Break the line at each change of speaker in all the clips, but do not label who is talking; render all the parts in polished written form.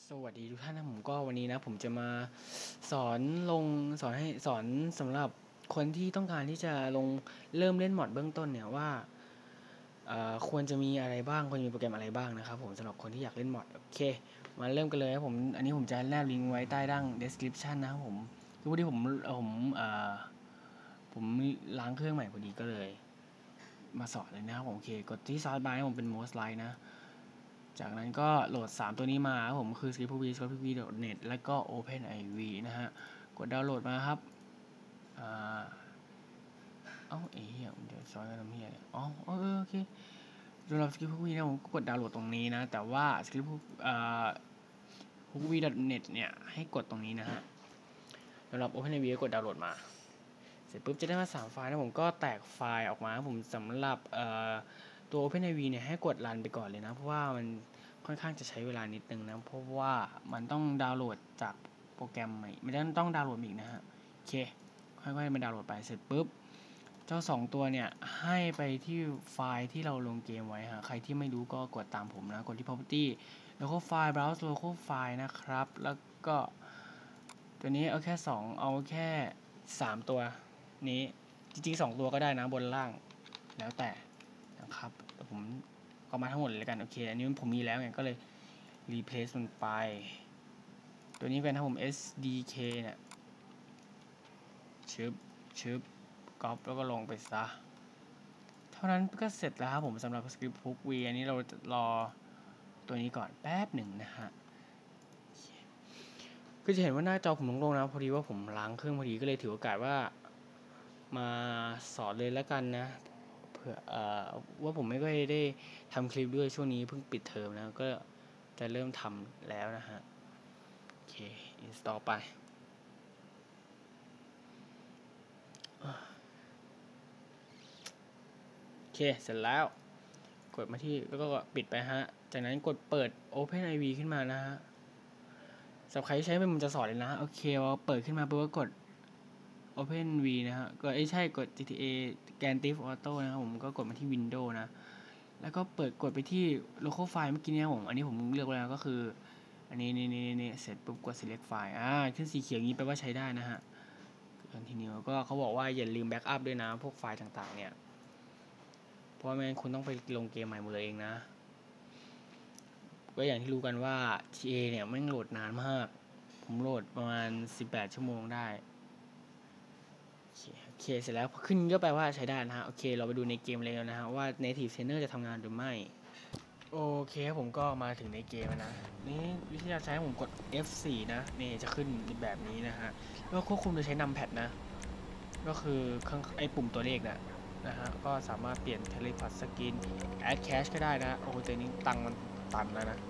สวัสดีทุกท่านนะผมก็วันนี้นะผมจะมาสอนสอนสำหรับคนที่ต้องการที่จะเริ่มเล่นมอดเบื้องต้นเนี่ยว่าควรจะมีอะไรบ้างควรจะมีโปรแกรมอะไรบ้างนะครับผมสำหรับคนที่อยากเล่นมอดโอเคมาเริ่มกันเลยครับผมอันนี้ผมจะแนบลิงก์ไว้ใต้ด้าน description นะครับผมคือพอดีผมล้างเครื่องใหม่พอดีก็เลยมาสอนเลยนะครับผมโอเคกดที่ Start by ผมเป็น Most Like นะจากนั้นก็โหลด3ตัวนี้มาครับผมคือ scriptv.net แล้วก็ OpenIV นะฮะกดดาวน์โหลดมาครับเหี้ยเดี๋ยวซอยกันทำเหี้ยอ๋อโอเคสำหรับ scriptv นะผมกดดาวน์โหลดตรงนี้นะแต่ว่า scriptv.net เนี่ยให้กดตรงนี้นะฮะสำหรับ OpenIV ก็กดดาวน์โหลดมาเสร็จปุ๊บจะได้มา3ไฟล์นะผมก็แตกไฟล์ออกมาผมสำหรับตัว OpenIV เนี่ยให้กดรันไปก่อนเลยนะเพราะว่ามันค่อนข้างจะใช้เวลานิดนึงนะเพราะว่ามันต้องดาวน์โหลดจากโปรแกรมใหม่ไม่ต้องดาวน์โหลดอีกนะฮะโอเคค่อยๆมาดาวน์โหลดไปเสร็จปุ๊บเจ้า2ตัวเนี่ยให้ไปที่ไฟล์ที่เราลงเกมไว้ฮะใครที่ไม่รู้ก็กดตามผมนะกดที่ property local file browse local file นะครับแล้วก็ตัวนี้เอาแค่3ตัวนี้จริงๆ2ตัวก็ได้นะบนล่างแล้วแต่นะครับแต่ผมเอามาทั้งหมดเลยกันโอเคอันนี้ผมมีแล้วไงก็เลย replace มันไปตัวนี้เป็นถ้าผม SDK เนี่ยชึบก๊อปแล้วก็ลงไปซะเท่านั้นก็เสร็จแล้วครับผมสำหรับ script hook v อันนี้เราจะรอตัวนี้ก่อนแป๊บหนึ่งนะฮะก็จะเห็นว่าหน้าจอผมโล่งๆนะพอดีว่าผมล้างเครื่องพอดีก็เลยถือโอกาสว่ามาสอนเลยแล้วกันนะเผื่อว่าผมไม่ค่อยได้ทำคลิปด้วยช่วงนี้เพิ่งปิดเทอมนะก็จะเริ่มทำแล้วนะฮะโอเค install ไปโอเคเสร็จแล้วกดมาที่แล้วก็ปิดไปฮะจากนั้นกดเปิด OpenIV ขึ้นมานะฮะสำหรับใครที่ใช้เป็นมันจะสอนเลยนะโอเคพอเปิดขึ้นมาปุ๊บก็กด OpenV นะฮะก็ใช่กด GTA Grand Theft Auto นะครับผมก็กดมาที่ Windows นะแล้วก็กดไปที่ local file เมื่อกี้เนี่ยอันนี้ผมเลือกไว้แล้วก็คืออันนี้เสร็จปุ๊บกด select file ขึ้นสีเขียวนี้แปลว่าใช้ได้นะฮะ continue ก็เขาบอกว่าอย่าลืม backup ด้วยนะพวกไฟล์ต่างๆเนี่ยเพราะไม่งั้นคุณต้องไปลงเกมใหม่หมดเลยเองนะก็อย่างที่รู้กันว่า TA เนี่ยแม่งโหลดนานมากผมโหลดประมาณ18ชั่วโมงได้โอเคเสร็จแล้วขึ้นก็แปลว่าใช้ได้นะฮะโอเคเราไปดูในเกมเลยนะฮะว่า native trainer จะทำงานหรือไม่โอเคผมก็มาถึงในเกมนะนี่วิธีการใช้ผมกด F4 นะนี่จะขึ้นแบบนี้นะฮะแล้วควบคุมโดยใช้ numpad นะก็คือไอ้ปุ่มตัวเลขนะฮะก็สามารถเปลี่ยน teleport skin add cache ก็ได้นะโอ้แต่นี้ตังมันตันแล้วนะ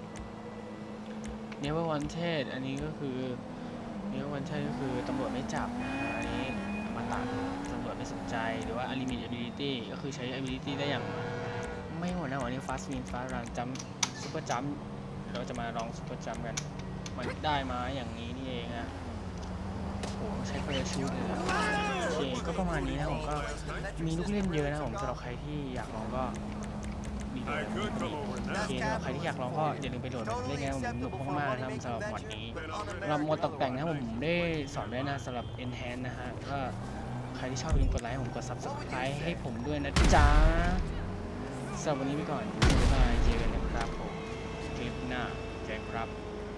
Never Wanted อันนี้ก็คือ Never Wanted ก็คือตำรวจไม่จับนะอันนี้มาตัดตำรวจไม่สนใจหรือว่า Unlimited Ability ก็คือใช้ Ability ได้อย่างไม่หมดนะวันนี้ Fast Win Fast Run Jump Super Jump เราจะมาลอง Super Jump กันมันได้มาอย่างนี้นี่เองอะโอ้ใช้ Parachute เลยนะโอเคก็ประมาณนี้นะผมก็มีลูกเล่นเยอะนะผมสำหรับใครที่อยากลองก็มีโหลดโอเคสำหรับใครที่อยากลองก็อย่าลืมไปโหลดเล่นไงผมสนุกมากๆนะครับสำหรับมอดนี้สำหรับมอดตกแต่งนะผมได้สอนด้วยนะสำหรับ Enhance นะฮะก็ใครที่ชอบอย่าลืมกดไลค์ให้ผมกด Subscribe ให้ผมด้วยนะจ๊ะสำหรับวันนี้ไปก่อนบ๊ายบายเจอกันนะครับผมคลิปหน้าเจอกันครับ